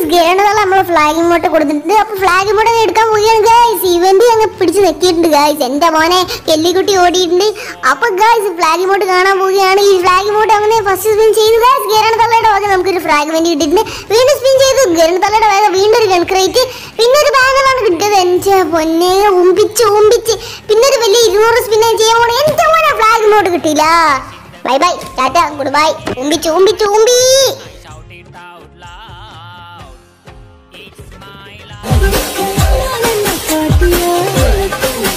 ഗേണതല്ല നമ്മൾ flag emote കൊടുത്തിട്ടുണ്ട്. അപ്പൊ ഫ്ലാഗ് ഇമോട്ട് എടുക്കാൻ പോവുകയാണ് ഗൈസ്. ഇവന്റ് അങ്ങ് പിടിച്ച് നെക്കിയിട്ടുണ്ട് ഗൈസ്. എന്റെ മോനെ കെല്ലിക്കുട്ടി ഓടിയിട്ടുണ്ട്. അപ്പൊ ഗൈസ് ഫ്ലാഗ് ഇമോട്ട് കാണാൻ പോവുകയാണ്. ഈ ഫ്ലാഗ് ഇമോട്ട് അങ്ങനെ ഫസ്റ്റ് സ്പിൻ ചെയ്തു ഗൈസ്. ഗേണതല്ലയുടെ വക നമുക്കൊരു ഫ്രാഗ്മെന്റ് കിട്ടിയിട്ടുണ്ട്. വീണ്ടും സ്പിൻ ചെയ്തു. ഗേണതല്ലയുടെ വക വീണ്ടും ഒരു ഗൺക്രേറ്റ്, പിന്നെ ഒരു ബാഗാണ് കിട്ടിയത്. എന്റെ പൊന്നെ ഉമ്പിച്ച് പിന്നെ ഒരു വലിയ 200 സ്പിൻ ചെയ്യാൻ പോണേ. എന്റെ മോനെ ഫ്ലാഗ് ഇമോട്ട് കിട്ടിയില്ല. Bye bye, tata, good bye. ഉമ്പി It's my life.